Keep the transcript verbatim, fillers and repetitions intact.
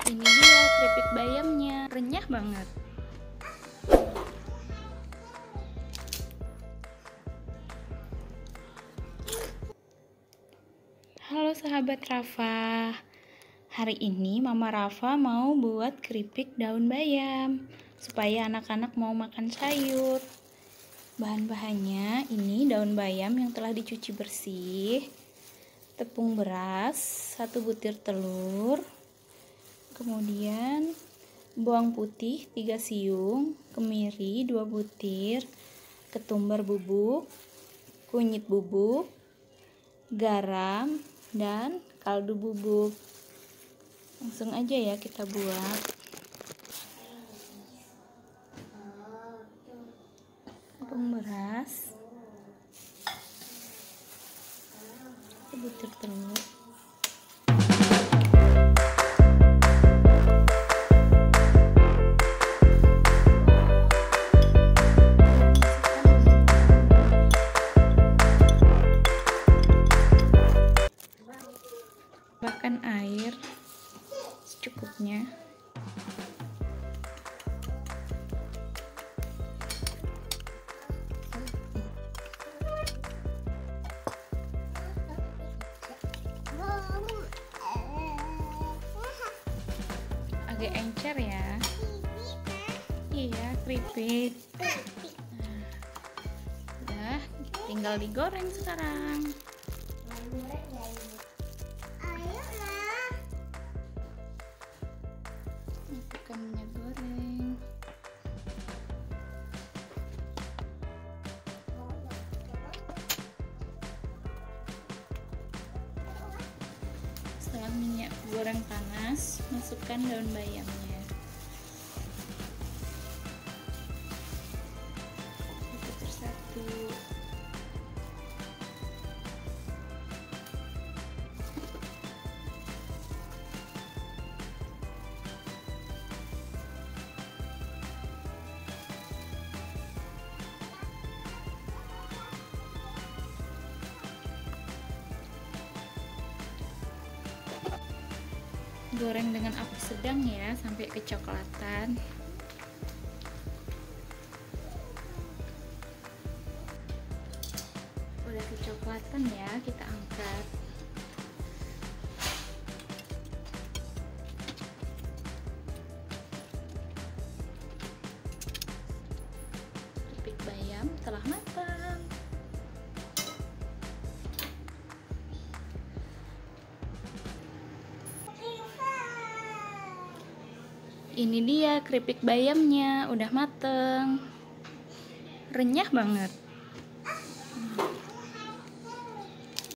Ini dia keripik bayamnya, renyah banget. Halo sahabat Rafa, hari ini Mama Rafa mau buat keripik daun bayam supaya anak-anak mau makan sayur. Bahan-bahannya ini daun bayam yang telah dicuci bersih, tepung beras, satu butir telur, kemudian bawang putih tiga siung, kemiri dua butir, ketumbar bubuk, kunyit bubuk, garam, dan kaldu bubuk. Langsung aja ya kita buat. Tepung beras, satu butir telur, tambahkan air secukupnya. Agak encer ya. Iya, keripik. Nah, udah, tinggal digoreng sekarang. Masukkan minyak goreng. Setelah minyak goreng panas, masukkan daun bayamnya. Satu persatu. Goreng dengan api sedang ya, sampai kecoklatan. Udah kecoklatan ya, kita angkat. Keripik bayam telah matang. Ini dia keripik bayamnya, udah mateng, renyah banget.